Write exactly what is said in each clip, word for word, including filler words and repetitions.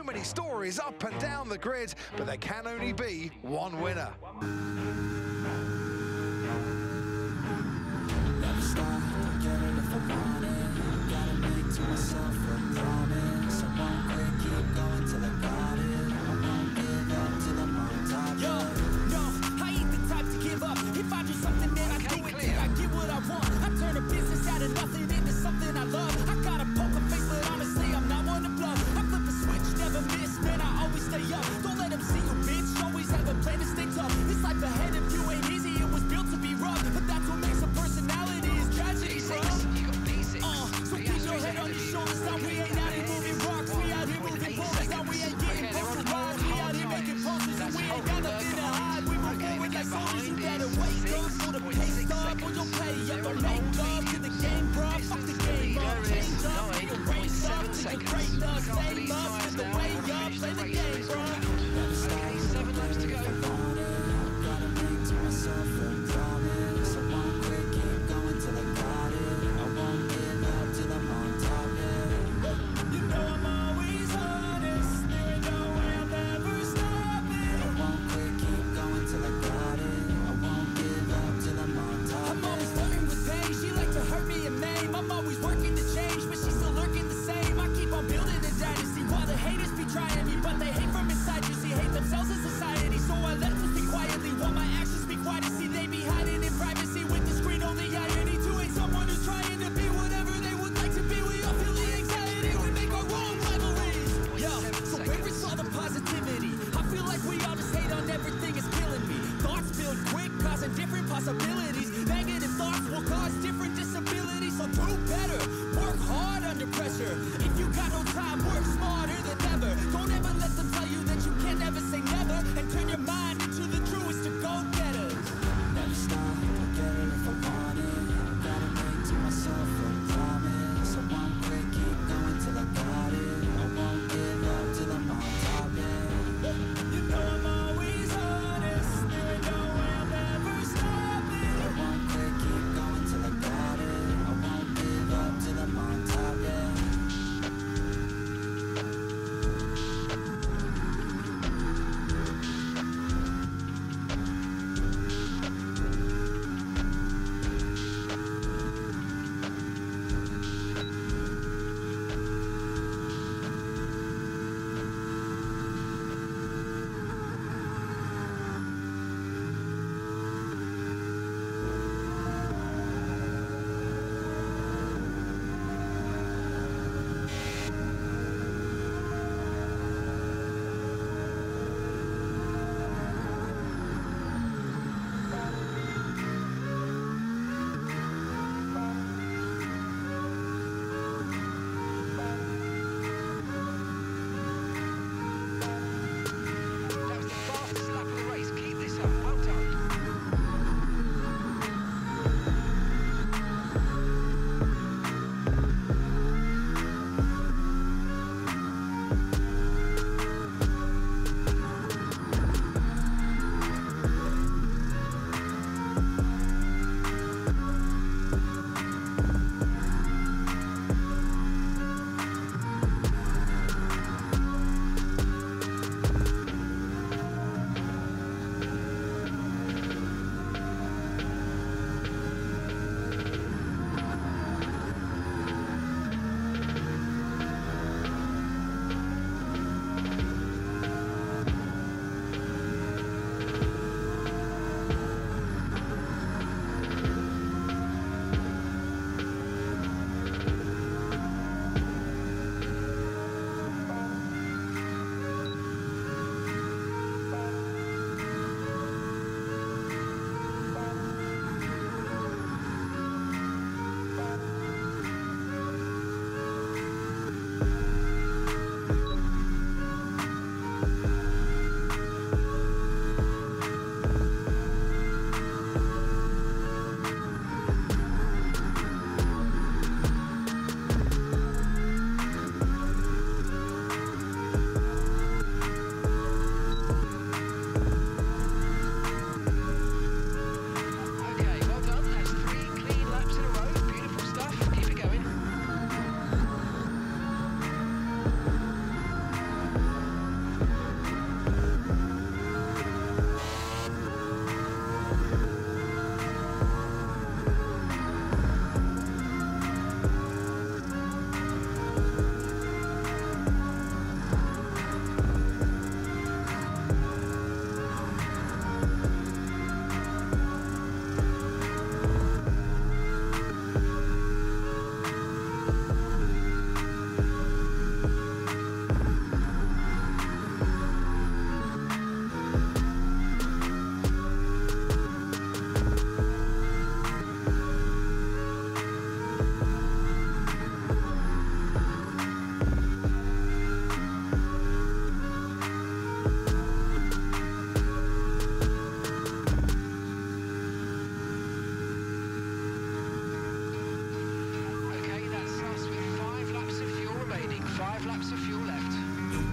many stories up and down the grid, but there can only be one winner. Never stop, don't get it if I want it. Gotta make to myself a promise. I won't quit, keep going till I got it. I won't give up till I'm on top. Yo, yo, I ain't the type to give up. If I do something, then I do it till I get what I want. I turn a business out of nothing into something I love. I got a poker face, but honestly, I'm not one to bluff. I flip a switch, never miss, man, I always stay up. Don't let them see you, bitch, always have a plan to stay tough. This life ahead of you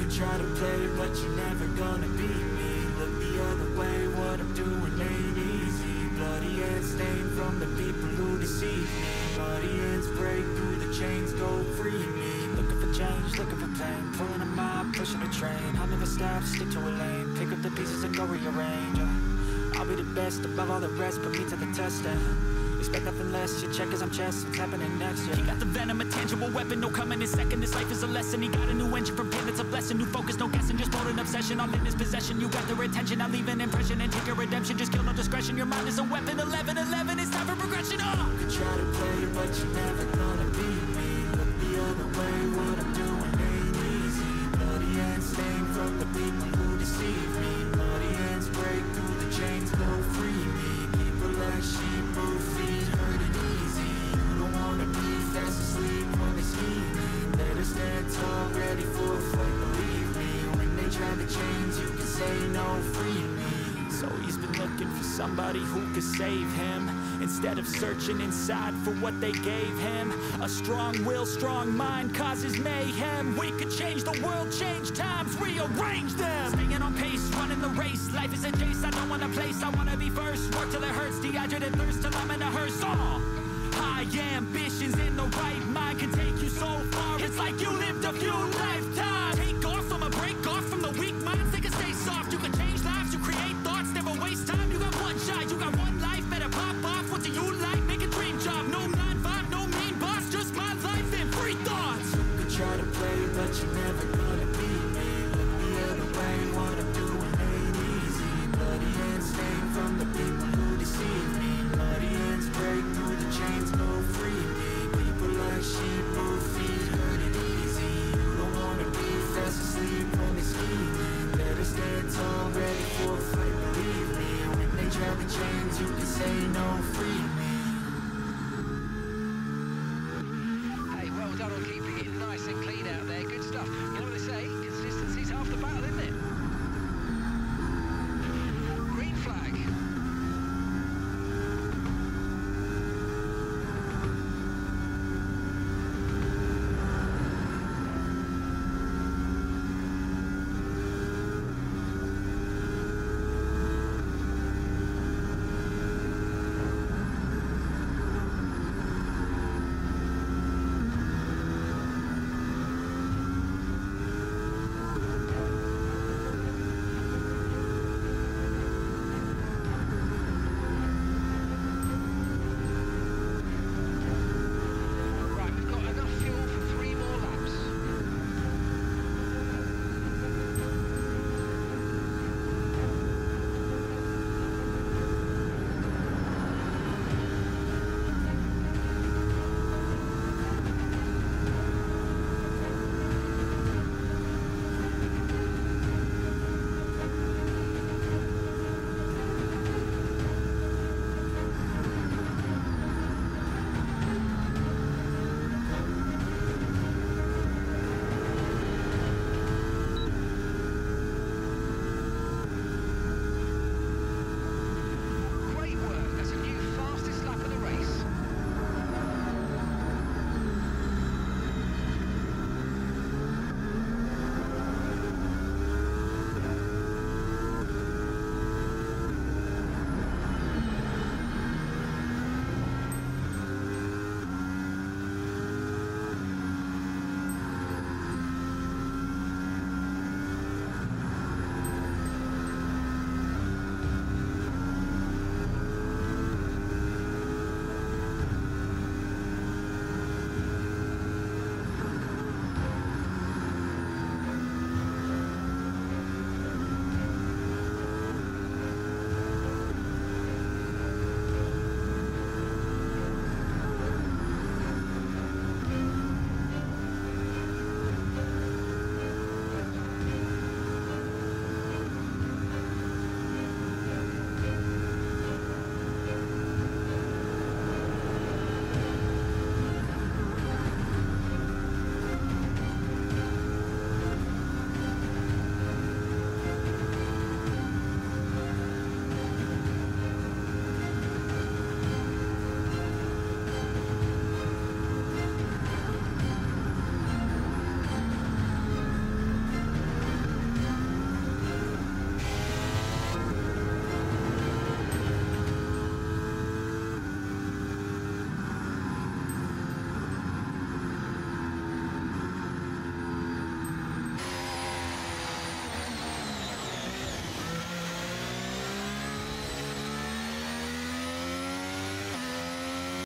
could try to play, but you're never gonna beat me. Look the other way, what I'm doing ain't easy. Bloody hands stained from the people who deceive me. Bloody hands break through the chains, go free me. Looking for change, looking for pain, pulling a mob, pushing a train. I'll never stop, stick to a lane, pick up the pieces and go rearrange. I'll be the best above all the rest, put me to the test and expect nothing less, your check as I'm chess, what's happening next, yeah. He got the venom, a tangible weapon, no coming in second. This life is a lesson, he got a new engine from pain, that's a blessing. New focus, no guessing, just bold an obsession, all in his possession. You got their attention, I'll leave an impression and take your redemption. Just kill no discretion, your mind is a weapon. Eleven, eleven, it's time for progression, oh! You could try to play, but you're never gonna beat me. Look the other way, what I'm doing ain't easy. Bloody hands stained from the people who deceive me. Bloody hands break through the chains, go free me. People like sheep move feet, hurting easy. You don't wanna be fast asleep when they scheming. Better stand tall, ready for a fight, believe me. When they try to change, you can say no, free me. So he's been looking for somebody who could save him, instead of searching inside for what they gave him. A strong will, strong mind causes mayhem. We could change the world, change times, rearrange them. Staying on pace, running the race. Life is a chase, I don't want a place. I wanna be first, work till it hurts. Dehydrated thirst till I'm in a hearse. Oh, high ambitions in the right mind can take you so far. It's like you lived a few lifetimes. Take off from a break off from the weak minds. They can stay soft, you can change lives, you create thoughts, never waste time. You got one shot, you got one life, better pop off. What do you like? Make a dream job. No nine five, no mean boss, just my life and free thoughts. You could try to play, but you're never gonna